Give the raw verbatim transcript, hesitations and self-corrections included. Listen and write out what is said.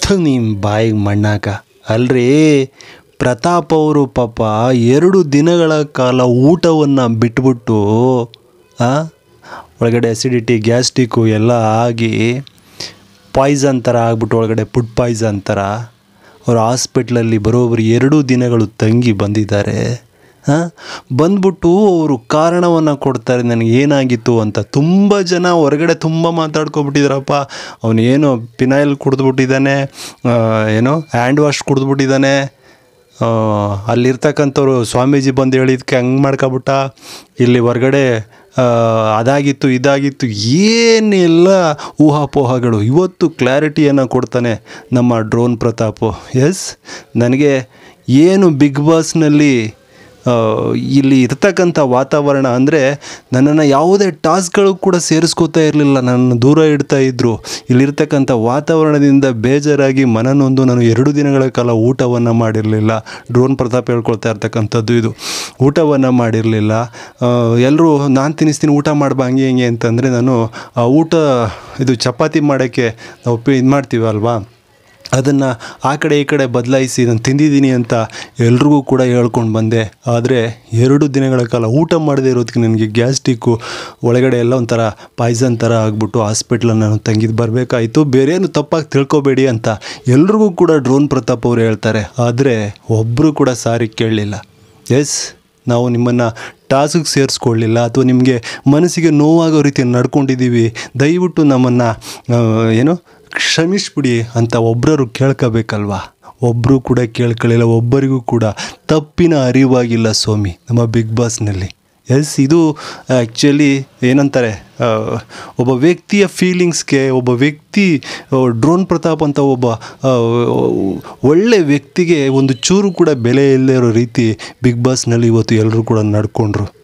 ಥು ನಿಮ್ಮ ಬಾಯಿಗೆ ಮಣ್ಣಾಕ. ಅಲ್ರಿ ಪ್ರತಾಪ್ ಅವರು ಪಾಪ ಎರಡು ದಿನಗಳ ಕಾಲ ಊಟವನ್ನು ಬಿಟ್ಬಿಟ್ಟು ಒಳಗಡೆ ಅಸಿಡಿಟಿ ಗ್ಯಾಸ್ಟ್ರಿಕ್ಕು ಎಲ್ಲ ಆಗಿ ಪಾಯ್ಸನ್ ಥರ ಆಗ್ಬಿಟ್ಟು ಒಳಗಡೆ ಫುಡ್ ಪಾಯ್ಸನ್ ಥರ ಅವರು ಹಾಸ್ಪಿಟ್ಲಲ್ಲಿ ಬರೋಬ್ಬರಿ ಎರಡು ದಿನಗಳು ತಂಗಿ ಬಂದಿದ್ದಾರೆ. ಹಾಂ ಬಂದ್ಬಿಟ್ಟು ಅವರು ಕಾರಣವನ್ನು ಕೊಡ್ತಾರೆ ನನಗೆ ಏನಾಗಿತ್ತು ಅಂತ. ತುಂಬ ಜನ ಹೊರಗಡೆ ತುಂಬ ಮಾತಾಡ್ಕೊಬಿಟ್ಟಿದ್ದಾರಪ್ಪ. ಅವನು ಏನೋ ಪಿನಾಯ್ಲ್ ಕುಡಿದ್ಬಿಟ್ಟಿದ್ದಾನೆ, ಏನೋ ಹ್ಯಾಂಡ್ ವಾಶ್ ಕುಡಿದ್ಬಿಟ್ಟಿದ್ದಾನೆ, ಅಲ್ಲಿರ್ತಕ್ಕಂಥವ್ರು ಸ್ವಾಮೀಜಿ ಬಂದು ಹೇಳಿದ್ಕೆ ಹಂಗೆ ಮಾಡ್ಕೊಬಿಟ್ಟ, ಇಲ್ಲಿ ಹೊರಗಡೆ ಅದಾಗಿತ್ತು ಇದಾಗಿತ್ತು ಏನೆಲ್ಲ ಊಹಾಪೋಹಗಳು. ಇವತ್ತು ಕ್ಲಾರಿಟಿಯನ್ನು ಕೊಡ್ತಾನೆ ನಮ್ಮ ಡ್ರೋನ್ ಪ್ರತಾಪು. ಎಸ್, ನನಗೆ ಏನು ಬಿಗ್ ಬಾಸ್ನಲ್ಲಿ ಇಲ್ಲಿ ಇರ್ತಕ್ಕಂಥ ವಾತಾವರಣ ಅಂದರೆ ನನ್ನನ್ನು ಯಾವುದೇ ಟಾಸ್ಕ್ಗಳು ಕೂಡ ಸೇರಿಸ್ಕೋತಾ ಇರಲಿಲ್ಲ, ನನ್ನ ದೂರ ಇಡ್ತಾ ಇದ್ದರು. ಇಲ್ಲಿರ್ತಕ್ಕಂಥ ವಾತಾವರಣದಿಂದ ಬೇಜಾರಾಗಿ ಮನನೊಂದು ನಾನು ಎರಡು ದಿನಗಳ ಕಾಲ ಊಟವನ್ನು ಮಾಡಿರಲಿಲ್ಲ. ಡ್ರೋನ್ ಪ್ರತಾಪ್ ಹೇಳ್ಕೊಳ್ತಾ ಇರ್ತಕ್ಕಂಥದ್ದು ಇದು. ಊಟವನ್ನು ಮಾಡಿರಲಿಲ್ಲ. ಎಲ್ಲರೂ ನಾನು ತಿನ್ನಿಸ್ತೀನಿ ಊಟ ಮಾಡ್ಬಾ ಹಂಗೆ ಹಿಂಗೆ ಅಂತಂದರೆ ನಾನು ಆ ಊಟ ಇದು ಚಪಾತಿ ಮಾಡೋಕ್ಕೆ ನಾವು ಇದು ಮಾಡ್ತೀವಿ ಅಲ್ವಾ, ಅದನ್ನು ಆ ಕಡೆ ಈ ಕಡೆ ಬದಲಾಯಿಸಿ ನಾನು ತಿಂದಿದ್ದೀನಿ ಅಂತ ಎಲ್ರಿಗೂ ಕೂಡ ಹೇಳ್ಕೊಂಡು ಬಂದೆ. ಆದರೆ ಎರಡು ದಿನಗಳ ಕಾಲ ಊಟ ಮಾಡದೇ ಇರೋದಕ್ಕೆ ನನಗೆ ಗ್ಯಾಸ್ಟ್ರಿಕ್ಕು ಒಳಗಡೆ ಎಲ್ಲ ಒಂಥರ ಪಾಯ್ಸನ್ ಥರ ಆಗಿಬಿಟ್ಟು ಹಾಸ್ಪಿಟ್ಲಲ್ಲಿ ನಾನು ತಂಗಿದ್ದು ಬರಬೇಕಾಯಿತು. ಬೇರೇನು ತಪ್ಪಾಗಿ ತಿಳ್ಕೊಬೇಡಿ ಅಂತ ಎಲ್ರಿಗೂ ಕೂಡ ಡ್ರೋನ್ ಪ್ರತಾಪ್ ಅವರು ಹೇಳ್ತಾರೆ. ಆದರೆ ಒಬ್ಬರು ಕೂಡ ಸಾರಿ ಕೇಳಲಿಲ್ಲ. ಎಸ್, ನಾವು ನಿಮ್ಮನ್ನು ಟಾಸ್ಕಿಗೆ ಸೇರಿಸ್ಕೊಳ್ಳಿಲ್ಲ ಅಥವಾ ನಿಮಗೆ ಮನಸ್ಸಿಗೆ ನೋವಾಗೋ ರೀತಿ ನಡ್ಕೊಂಡಿದ್ದೀವಿ, ದಯವಿಟ್ಟು ನಮ್ಮನ್ನು ಏನು ಕ್ಷಮಿಸ್ಬಿಡಿ ಅಂತ ಒಬ್ಬರು ಕೇಳ್ಕೋಬೇಕಲ್ವ. ಒಬ್ಬರು ಕೂಡ ಕೇಳ್ಕೊಳ್ಳಿಲ್ಲ. ಒಬ್ಬರಿಗೂ ಕೂಡ ತಪ್ಪಿನ ಅರಿವಾಗಿಲ್ಲ ಸ್ವಾಮಿ ನಮ್ಮ ಬಿಗ್ ಬಾಸ್ನಲ್ಲಿ. ಎಸ್, ಇದು ಆ್ಯಕ್ಚುಲಿ ಏನಂತಾರೆ, ಒಬ್ಬ ವ್ಯಕ್ತಿಯ ಫೀಲಿಂಗ್ಸ್ಗೆ, ಒಬ್ಬ ವ್ಯಕ್ತಿ ಡ್ರೋನ್ ಪ್ರತಾಪ್ ಅಂತ ಒಬ್ಬ ಒಳ್ಳೆ ವ್ಯಕ್ತಿಗೆ ಒಂದು ಚೂರು ಕೂಡ ಬೆಲೆ ಇಲ್ಲದೇ ಇರೋ ರೀತಿ ಬಿಗ್ ಬಾಸ್ನಲ್ಲಿ ಇವತ್ತು ಎಲ್ಲರೂ ಕೂಡ ನಡ್ಕೊಂಡ್ರು.